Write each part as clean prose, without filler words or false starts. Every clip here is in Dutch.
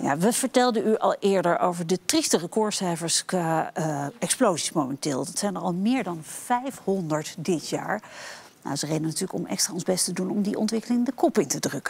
Ja, we vertelden u al eerder over de trieste recordcijfers qua explosies momenteel. Dat zijn er al meer dan 500 dit jaar. Nou, ze reden natuurlijk om extra ons best te doen om die ontwikkeling de kop in te drukken.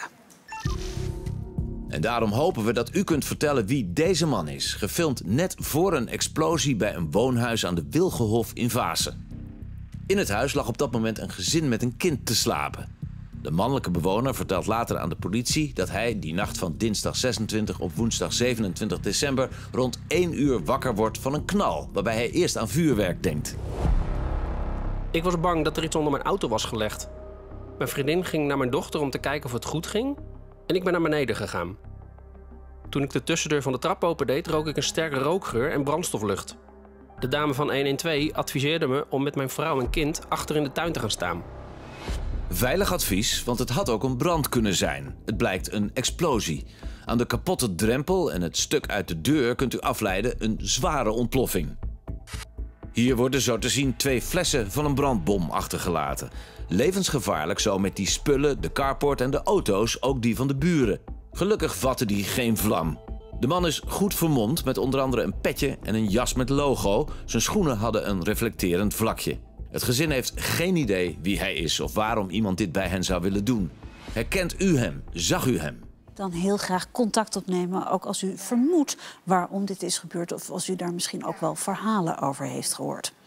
En daarom hopen we dat u kunt vertellen wie deze man is. Gefilmd net voor een explosie bij een woonhuis aan de Wilgenhof in Vaassen. In het huis lag op dat moment een gezin met een kind te slapen. De mannelijke bewoner vertelt later aan de politie dat hij die nacht van dinsdag 26 op woensdag 27 december rond 1 uur wakker wordt van een knal, waarbij hij eerst aan vuurwerk denkt. Ik was bang dat er iets onder mijn auto was gelegd. Mijn vriendin ging naar mijn dochter om te kijken of het goed ging en ik ben naar beneden gegaan. Toen ik de tussendeur van de trap opendeed, rook ik een sterke rookgeur en brandstoflucht. De dame van 112 adviseerde me om met mijn vrouw en kind achter in de tuin te gaan staan. Veilig advies, want het had ook een brand kunnen zijn. Het blijkt een explosie. Aan de kapotte drempel en het stuk uit de deur kunt u afleiden een zware ontploffing. Hier worden zo te zien 2 flessen van een brandbom achtergelaten. Levensgevaarlijk zo met die spullen, de carport en de auto's, ook die van de buren. Gelukkig vatte die geen vlam. De man is goed vermomd met onder andere een petje en een jas met logo. Zijn schoenen hadden een reflecterend vlakje. Het gezin heeft geen idee wie hij is of waarom iemand dit bij hen zou willen doen. Herkent u hem? Zag u hem? Dan heel graag contact opnemen, ook als u vermoedt waarom dit is gebeurd of als u daar misschien ook wel verhalen over heeft gehoord.